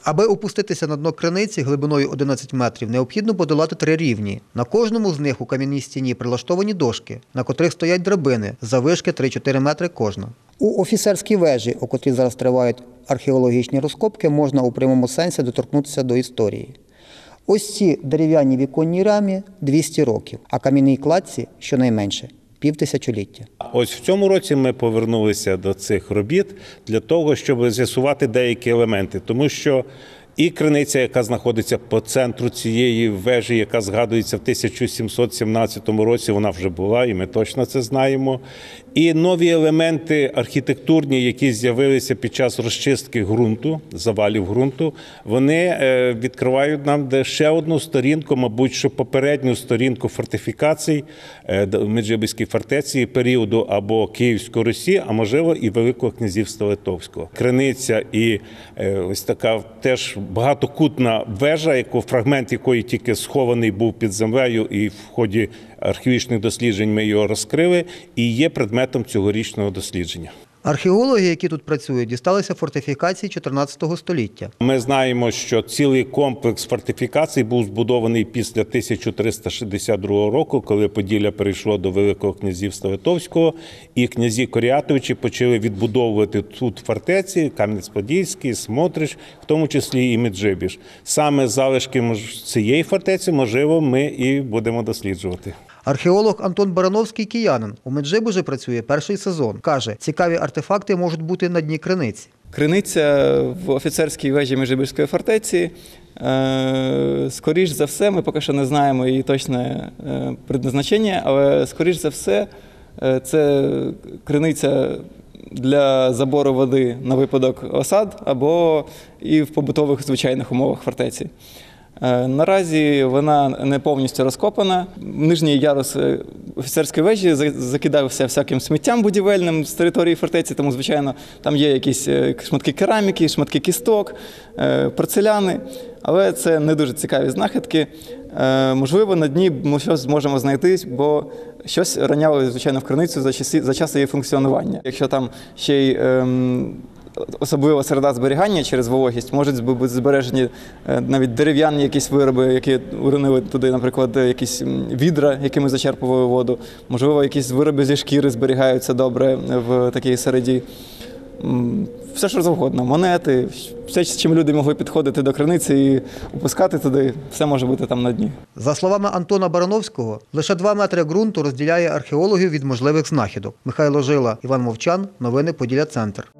Аби опуститися на дно криниці глибиною 11 метрів, необхідно подолати 3 рівні. На кожному з них у кам'яній стіні прилаштовані дошки, на котрих стоять драбини, заввишки 3-4 метри кожна. У офіцерській вежі, у котрій зараз тривають археологічні розкопки, можна у прямому сенсі доторкнутися до історії. Ось ці дерев'яні віконні рамі – 200 років, а кам'яній кладці – щонайменше – півтисячоліття. Ось в цьому році ми повернулися до цих робіт для того, щоб з'ясувати деякі елементи, тому що і криниця, яка знаходиться по центру цієї вежі, яка згадується в 1717 році, вона вже була, і ми точно це знаємо. І нові елементи архітектурні, які з'явилися під час розчистки ґрунту, завалів ґрунту, вони відкривають нам ще одну сторінку, мабуть, що попередню сторінку фортифікацій Меджибіської фортеці періоду або Київської Русі, а можливо і Великого князівства Литовського. Криниця і ось така теж багатокутна вежа, фрагмент якої тільки схований був під землею, і в ході археологічних досліджень ми його розкрили, і є предметом цьогорічного дослідження. Археологи, які тут працюють, дісталися фортифікацій 14 століття. Ми знаємо, що цілий комплекс фортифікацій був збудований після 1362 року, коли Поділля перейшло до Великого князівства Литовського, і князі Корятовичі почали відбудовувати тут фортеці, Кам'янець-Подільський, Смотрич, в тому числі і Меджибіж. Саме залишки цієї фортеці, можливо, ми і будемо досліджувати. Археолог Антон Барановський – киянин. У Меджибужі працює перший сезон. Каже, цікаві артефакти можуть бути на дні криниці. Криниця в офіцерській вежі Меджибіжської фортеці. Скоріш за все, ми поки що не знаємо її точне предназначення, але скоріш за все це криниця для забору води на випадок осад або і в побутових звичайних умовах фортеці. Наразі вона не повністю розкопана. Нижній ярус офіцерської вежі закидався всяким сміттям будівельним з території фортеці, тому, звичайно, там є якісь шматки кераміки, шматки кісток, порцеляни, але це не дуже цікаві знахідки. Можливо, на дні ми щось зможемо знайти, бо щось роняло, звичайно, в криницю за час її функціонування. Якщо там ще й особлива середа зберігання через вологість, можуть бути збережені навіть дерев'яні якісь вироби, які уронили туди, наприклад, якісь відра, якими зачерпували воду. Можливо, якісь вироби зі шкіри зберігаються добре в такій середі. Все, що завгодно. Монети, все, з чим люди могли підходити до криниці і опускати туди, все може бути там на дні. За словами Антона Барановського, лише 2 метри ґрунту розділяє археологів від можливих знахідок. Михайло Жила, Іван Мовчан. Новини Поділля Центр.